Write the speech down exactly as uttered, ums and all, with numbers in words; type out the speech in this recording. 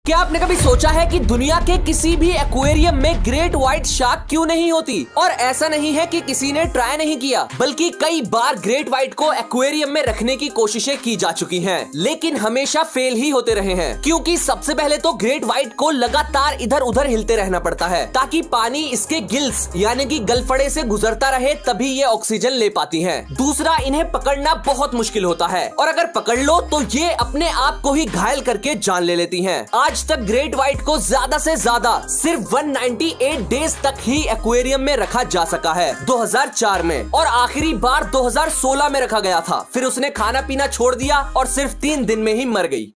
क्या आपने कभी सोचा है कि दुनिया के किसी भी एक्वेरियम में ग्रेट व्हाइट शार्क क्यों नहीं होती? और ऐसा नहीं है कि किसी ने ट्राई नहीं किया, बल्कि कई बार ग्रेट व्हाइट को एक्वेरियम में रखने की कोशिशें की जा चुकी हैं, लेकिन हमेशा फेल ही होते रहे हैं। क्योंकि सबसे पहले तो ग्रेट व्हाइट को लगातार इधर उधर हिलते रहना पड़ता है ताकि पानी इसके गिल्स यानी कि गलफड़े से गुजरता रहे, तभी ये ऑक्सीजन ले पाती हैं। दूसरा, इन्हें पकड़ना बहुत मुश्किल होता है और अगर पकड़ लो तो ये अपने आप को ही घायल करके जान ले लेती हैं। आज तक ग्रेट व्हाइट को ज्यादा से ज्यादा सिर्फ एक सौ अट्ठानवे डेज तक ही एक्वेरियम में रखा जा सका है दो हज़ार चार में, और आखिरी बार दो हज़ार सोलह में रखा गया था। फिर उसने खाना पीना छोड़ दिया और सिर्फ तीन दिन में ही मर गई।